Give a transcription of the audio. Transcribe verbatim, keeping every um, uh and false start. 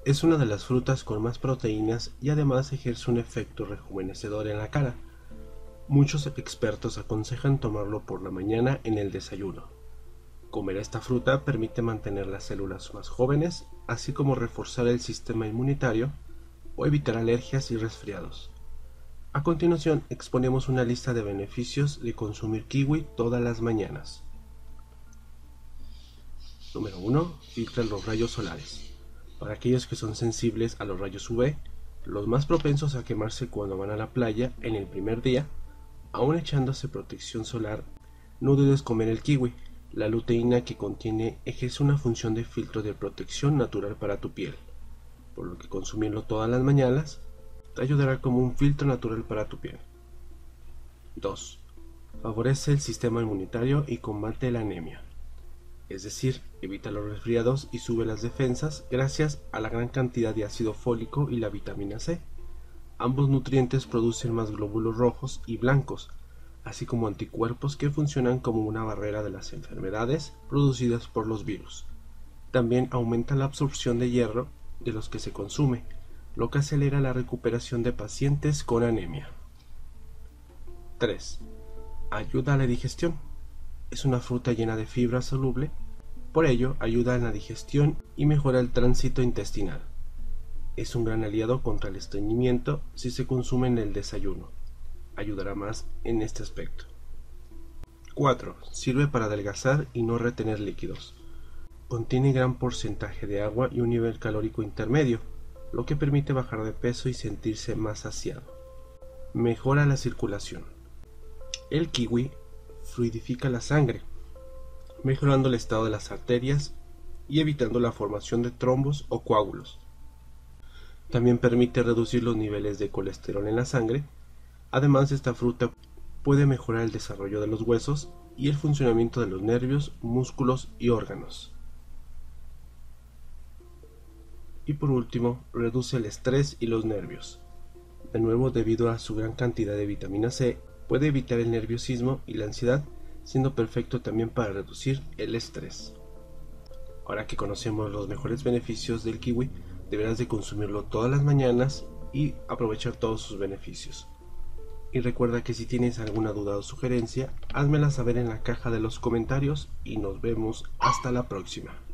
Es una de las frutas con más proteínas y además ejerce un efecto rejuvenecedor en la cara. Muchos expertos aconsejan tomarlo por la mañana en el desayuno. Comer esta fruta permite mantener las células más jóvenes, así como reforzar el sistema inmunitario o evitar alergias y resfriados. A continuación, exponemos una lista de beneficios de consumir kiwi todas las mañanas. Número uno. Filtra los rayos solares. Para aquellos que son sensibles a los rayos U V, los más propensos a quemarse cuando van a la playa en el primer día, aún echándose protección solar, no dudes comer el kiwi. La luteína que contiene ejerce una función de filtro de protección natural para tu piel, por lo que consumirlo todas las mañanas te ayudará como un filtro natural para tu piel. dos. Favorece el sistema inmunitario y combate la anemia. Es decir, evita los resfriados y sube las defensas gracias a la gran cantidad de ácido fólico y la vitamina C. Ambos nutrientes producen más glóbulos rojos y blancos, así como anticuerpos que funcionan como una barrera de las enfermedades producidas por los virus. También aumenta la absorción de hierro de los que se consume, lo que acelera la recuperación de pacientes con anemia. tres. Ayuda a la digestión. Es una fruta llena de fibra soluble, por ello ayuda en la digestión y mejora el tránsito intestinal. Es un gran aliado contra el estreñimiento si se consume en el desayuno. Ayudará más en este aspecto. cuatro. Sirve para adelgazar y no retener líquidos. Contiene gran porcentaje de agua y un nivel calórico intermedio, lo que permite bajar de peso y sentirse más saciado. Mejora la circulación. El kiwi fluidifica la sangre, mejorando el estado de las arterias y evitando la formación de trombos o coágulos. También permite reducir los niveles de colesterol en la sangre. Además, esta fruta puede mejorar el desarrollo de los huesos y el funcionamiento de los nervios, músculos y órganos. Y por último, reduce el estrés y los nervios. De nuevo, debido a su gran cantidad de vitamina C, puede evitar el nerviosismo y la ansiedad, siendo perfecto también para reducir el estrés. Ahora que conocemos los mejores beneficios del kiwi, deberás de consumirlo todas las mañanas y aprovechar todos sus beneficios. Y recuerda que si tienes alguna duda o sugerencia, házmela saber en la caja de los comentarios y nos vemos hasta la próxima.